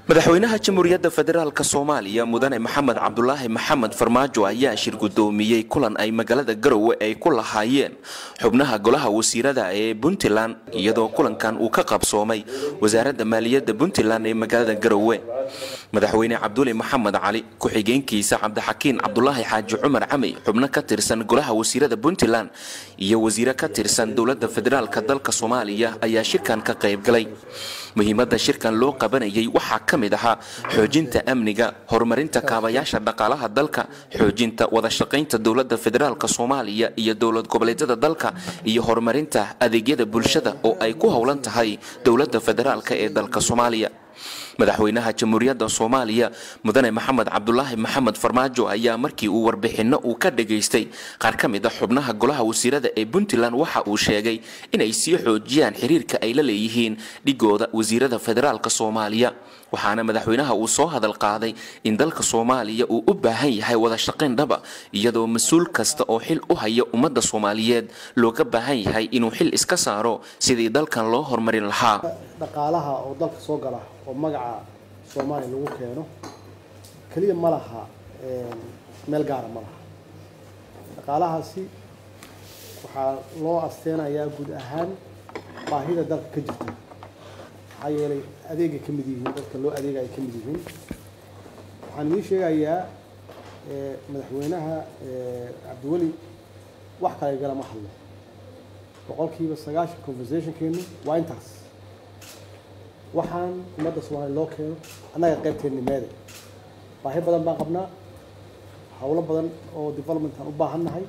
madaxweynaha jamhuuriyadda federaalka Soomaaliya mudane Maxamed Cabdullaahi Maxamed Farmaajo ayaa shir gudoomiyay kulan ay magaalada Garowe ay ku lahaayeen xubnaha golaha wasiirada ee Puntland iyadoo kulankan uu ka qabsoomay wasaaradda maaliyadda Puntland ee magaalada Garowe madaxweyne Cabdullaahi Maxamed Cali ku-xigeenkiisa Cabdixakiin Cabdullaahi Xaaji Cumar Cami xubno ka tirsan golaha wasiirada Puntland iyo wasiiro ka tirsan dawladda federaalka dalka Soomaaliya ayaa shirkan ka qayb galay muhiimadda shirkan loo qabanayay waxa kamid aha xoojinta amniga horumarinta kaabayaasha dhaqaalaha dalka xoojinta wada shaqaynta dawladda federaalka Soomaaliya iyo dawlad goboleedyada dalka iyo horumarinta adeegyada bulshada oo ay ku howlan tahay dawladda federaalka ee dalka Soomaaliya madaxweynaha jamhuuriyadda Soomaaliya mudane Maxamed Cabdullaahi Maxamed Farmaajo ayaa markii uu warbixino uu ka dhageystay qaar kamid ah xubnaha golaha wasiirada ee Puntland waxa uu sheegay inay sii xoojiyaan xiriirka ay la leeyihiin dhigooda wasiirada federaalka Soomaaliya waxaana madaxweynaha uu soo hadal qaaday in dalka Soomaaliya uu u baahan yahay wada shaqayn dhab ah iyadoo mas'uul kasta oo xil u haya ummadda Soomaaliyeed looga baahan yahay inuu xil iska saaro sidii dalkan loo horumarin lahaa dhaqaalaha oo dalka soo gala oo magaca Soomaaliya lagu keeno kaliya ma laha meel gaar ah ma laha dhaqaalahaasi waxaa loo asteenayaa guud ahaan baahida dalka ka jirta ayay adeega ka mid yihiin dadka loo adeegay ka mid yihiin waxaan idin sheegayaa madaxweynaha Cabdiweli wax kale gala ma hadlo boqolkiiba 90 conversation keenu waa intaas waxaan ummadda Soomaaliya loo keeno anaga qaybteena meede baahi badan baan qabnaa hawlo badan oo development aan u baahannahay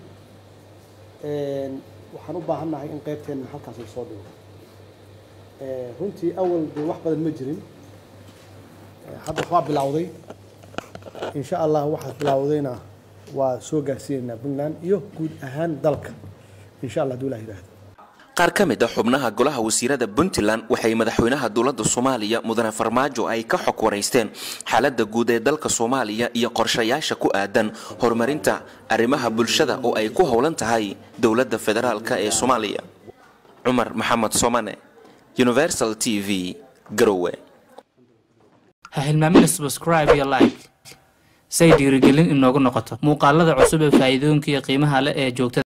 waxaan u baahannahay in qaybteena halkaas la soo dhigo runtii awal wax badan ma jirin hadda waa bilowday insha Allah waxa bilowdayna waa soo gaarsiinaa Puntland iyo guud ahaan dalka insha Allah duulaha yiraahdo qaar kamid ah xubnaha golaha wasiirada Puntland waxay madaxweynaha dawladda Soomaaliya mudane Farmaajo ay ka xog wareysteen xaaladda guud ee dalka Soomaaliya iyo qorshayaasha ku aadan horumarinta arrimaha bulshada oo ay ku howlan tahay dawladda federaalka ee Soomaaliya Umar Maxamed Somane Universal TV Garowe ha hilmaamin subscribe iyo like say dhiirigelin inoogu noqoto muuqaalada cusub ee faa'iidooyinka iyo qiimaha leh ee joogtada